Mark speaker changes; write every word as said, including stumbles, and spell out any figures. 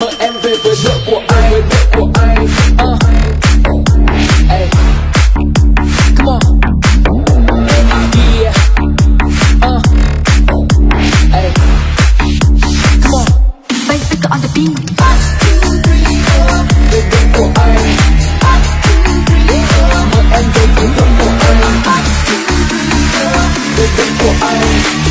Speaker 1: mời em về với vợ của anh, với vợ của anh. uh. Hey. Come on. Yeah. Uh. Hey. Come on.
Speaker 2: Bass speaker on the beat.
Speaker 1: Về vợ của anh. Mời em về với vợ của anh, với vợ của anh.